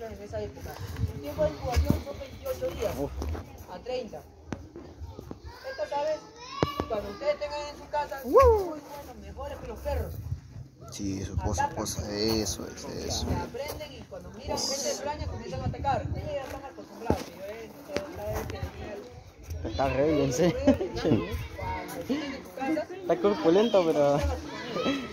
menos en esa época. El tiempo de incubación son 28 días a 30. Estas aves, cuando ustedes tengan en su casa, son muy buenos, mejores que los perros. Sí, su cosa, eso es, eso. Se aprenden y cuando miran gente de extraña comienzan a atacar. Ellos ya están acostumbrados. Está re bien, sí. Cuando estén en tu casa, Está corpulento, pero...